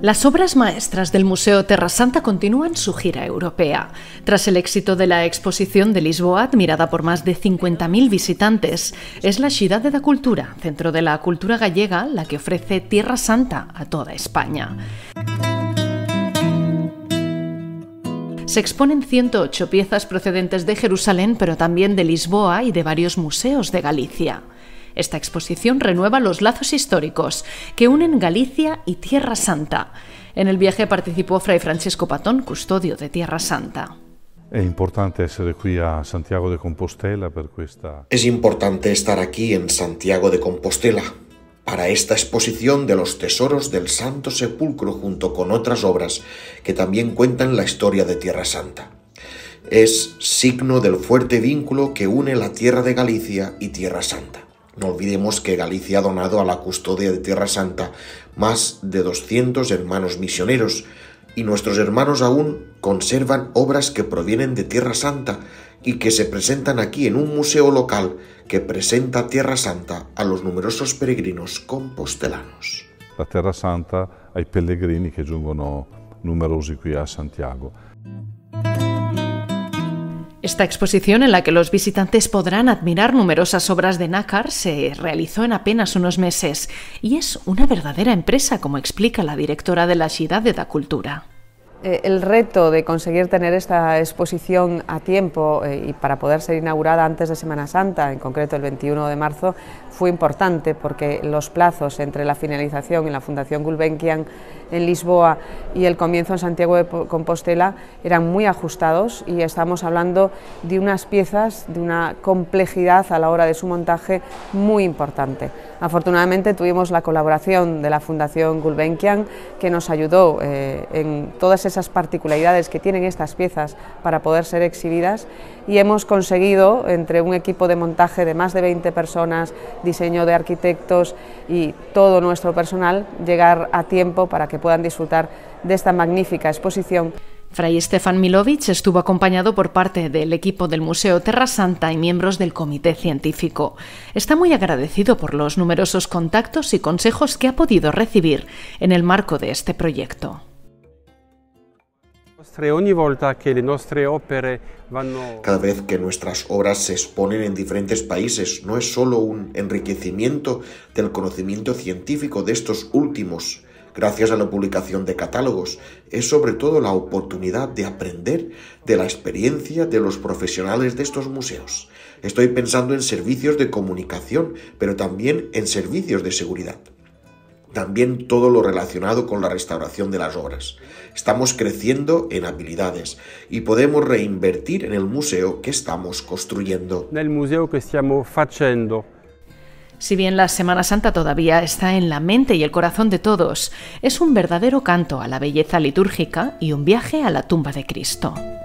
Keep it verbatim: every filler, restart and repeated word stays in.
Las obras maestras del Museo Terra Santa continúan su gira europea. Tras el éxito de la exposición de Lisboa, admirada por más de cincuenta mil visitantes, es la Cidade da Cultura, centro de la cultura gallega, la que ofrece Tierra Santa a toda España. Se exponen ciento ocho piezas procedentes de Jerusalén, pero también de Lisboa y de varios museos de Galicia. Esta exposición renueva los lazos históricos que unen Galicia y Tierra Santa. En el viaje participó Fray Francesco Patón, custodio de Tierra Santa. Es importante estar aquí a Santiago de Compostela per questa... Es importante estar aquí en Santiago de Compostela para esta exposición de los tesoros del Santo Sepulcro junto con otras obras que también cuentan la historia de Tierra Santa. Es signo del fuerte vínculo que une la tierra de Galicia y Tierra Santa. No olvidemos que Galicia ha donado a la custodia de Tierra Santa más de doscientos hermanos misioneros y nuestros hermanos aún conservan obras que provienen de Tierra Santa y que se presentan aquí en un museo local que presenta Tierra Santa a los numerosos peregrinos compostelanos. La Terra Santa ai pellegrini che giungono numerosi qui a Santiago. Esta exposición, en la que los visitantes podrán admirar numerosas obras de nácar, se realizó en apenas unos meses y es una verdadera empresa, como explica la directora de la Cidade da Cultura. El reto de conseguir tener esta exposición a tiempo y para poder ser inaugurada antes de Semana Santa, en concreto el veintiuno de marzo, fue importante porque los plazos entre la finalización en la Fundación Gulbenkian en Lisboa y el comienzo en Santiago de Compostela eran muy ajustados y estamos hablando de unas piezas de una complejidad a la hora de su montaje muy importante. Afortunadamente tuvimos la colaboración de la Fundación Gulbenkian, que nos ayudó eh, en todas esas particularidades que tienen estas piezas para poder ser exhibidas, y hemos conseguido, entre un equipo de montaje de más de veinte personas, diseño de arquitectos y todo nuestro personal, llegar a tiempo para que puedan disfrutar de esta magnífica exposición. Fray Stefan Milovic estuvo acompañado por parte del equipo del Museo Terra Santa y miembros del comité científico. Está muy agradecido por los numerosos contactos y consejos que ha podido recibir en el marco de este proyecto. Cada vez que nuestras obras se exponen en diferentes países, no es solo un enriquecimiento del conocimiento científico de estos últimos, gracias a la publicación de catálogos, es sobre todo la oportunidad de aprender de la experiencia de los profesionales de estos museos. Estoy pensando en servicios de comunicación, pero también en servicios de seguridad. También todo lo relacionado con la restauración de las obras. Estamos creciendo en habilidades y podemos reinvertir en el museo que estamos construyendo. Nel museo que stiamo facendo. Si bien la Semana Santa todavía está en la mente y el corazón de todos, es un verdadero canto a la belleza litúrgica y un viaje a la tumba de Cristo.